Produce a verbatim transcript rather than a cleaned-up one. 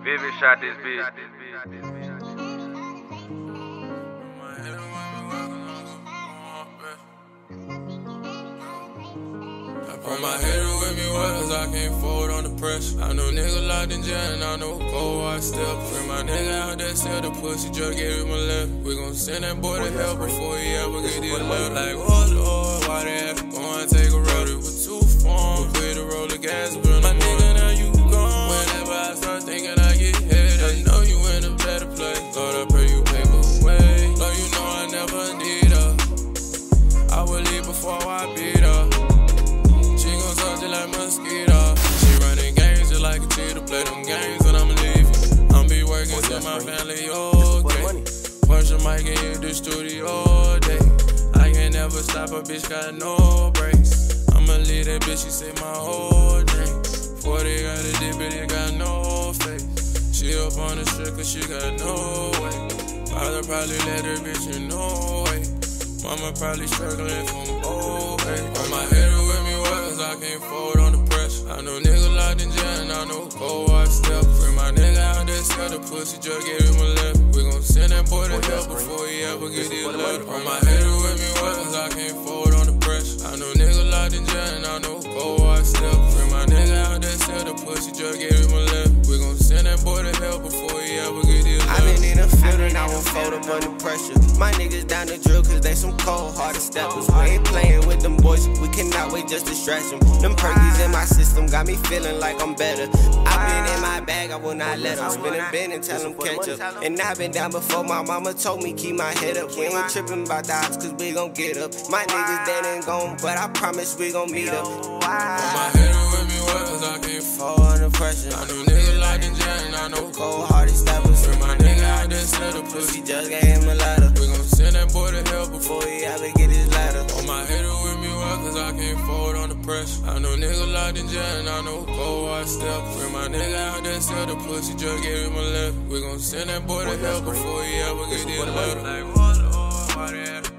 Vivid shot this bitch. On my head with me was I can't fold on the pressure. I know nigga locked in jail and I know cold hard step. Bring my nigga out there, sell the pussy, just gave him a left. We gon' send that boy to hell before he ever get his left. Like, oh Lord, why they have to go and take a road? It was too fun. Quit to roll the gas, but my nigga, now you gone. Whenever I start thinking I get headed, I know you in a better place. Lord, I pray you paper away. Lord, you know I never need her. I will leave before I beat her. Like mosquito. She running games just like a cheetah. Play them games when I'm leaving. I'm be working till my family okay. Punch a mic and hit the studio all day. I can't never stop, a bitch got no brakes. I'ma leave that bitch, she say my whole name. forty got a dip, but it got no face. She up on the shit cause she got no way. Father probably let her bitch in no way. Mama probably struggling from old way. On my head with me was I can't fold on the pressure. I know nigga locked in jail and I know cold hard step. Bring my nigga out there, sell the pussy, just gave him a left. We gon' send that boy to hell before he ever get his left. On my head with me was I can't fold on the pressure. I know nigga locked in jail and I know cold hard step. Bring my nigga out there, sell the pussy, just gave him a left. We gon' send that boy to hell before he ever get his left. I been in the field and I won't fold up under pressure. My niggas down the drill cause they some cold-hearted steppers. We ain't playing with them boys, we cannot wait just to stretch them. Them perkies in my system got me feeling like I'm better. I been in my bag, I will not let them spin a bin and tell them catch up. And I been down before, my mama told me keep my head up. We ain't tripping about the odds cause we gon' get up. My niggas dead and gone, but I promise we gon' meet up. On my head with me was I can't fall under pressure. I know nigga locked in jail and I know cold-hearted steppers. Bring my nigga out there, sell the pussy, just gave him a ladder. We gon' send that boy to hell before he ever get his ladder. On my head with me well cause I can't fold on the pressure. I know nigga locked in jail and I know cold hard step. Bring my nigga out there, sell the pussy, just gave him a left. We gon' send that boy to hell before he ever get his ladder. Like, oh Lord, why they have